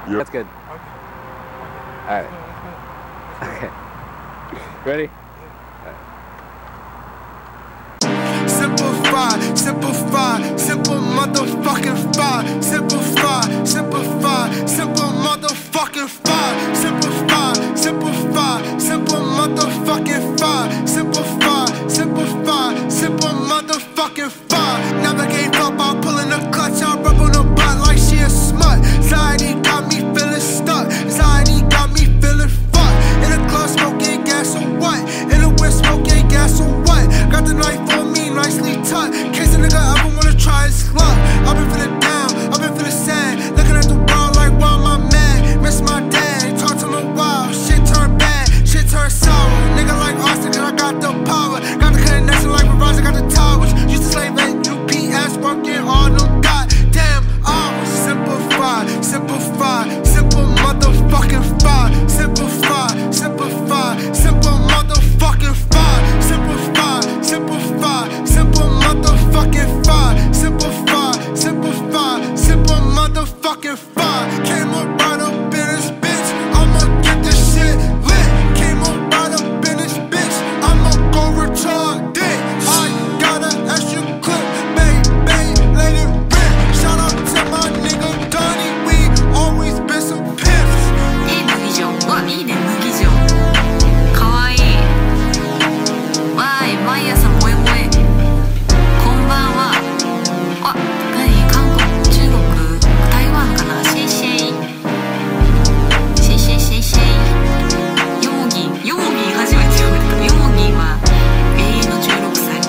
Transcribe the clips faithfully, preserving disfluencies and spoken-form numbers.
Yep. That's good. Alright. Okay. Ready? Simplify, simplify, simple motherfucking fire. Simplify, simplify, simple motherfucking fire. Simplify, simplify, simple motherfucking fire. Simplify, simplify, simple motherfucking fire. Never gave up, I'm pulling the clutch, I rub on the butt like she a smut. Anxiety got me feeling stuck, anxiety got me feeling fucked. In the club smoking gas or what? In the whip smoking gas or what? Got the knife on me, nicely tucked. Case a nigga ever wanna try his luck. I've been feeling down, I've been feeling sad. Looking at the world like, why am I mad? Miss my dad, talk to him a while. Shit turned bad, shit turned sour. Nigga like Austin, cause I got the power. Got the connection like Verizon, got the towers. Used to slave at U P S, working all them goddamn hours. Simplify, simplify, simple motherfucking fire. Simplify, simplify, simple motherfucking fire. Simplify, simplify, simple motherfucking fire. Simplify, simplify, simple motherfucking fire. Came up right up in this bitch, I'ma get this shit lit. Came up right up in this bitch, I'ma go retarded. I got an extra clip, bang, bang, let it rip. Shout out to my nigga Donnie, we always been some pimps. いい麦じゃん。うわ、いいね、麦じゃん。かわいい。わーい、毎朝萌え萌え。こんばんは。あ、何？韓国、中国、台湾かな？シェイシェイ。シェイシェイシェイシェイ。ヨモギン、ヨモギン初めて言われた。ヨモギンは永遠のじゅうろくさい。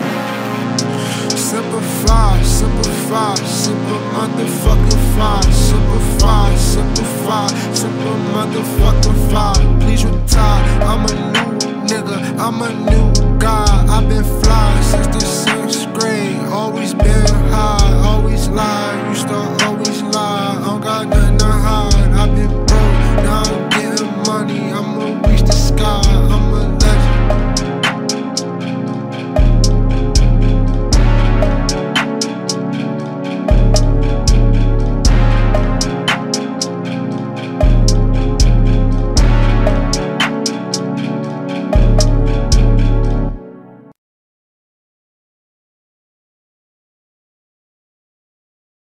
Simplify, simplify, simple motherfucking fire. Simplify, simplify, simple motherfucking fire. Please retire, I'm a new nigga, I'm a new guy. I've been fly since the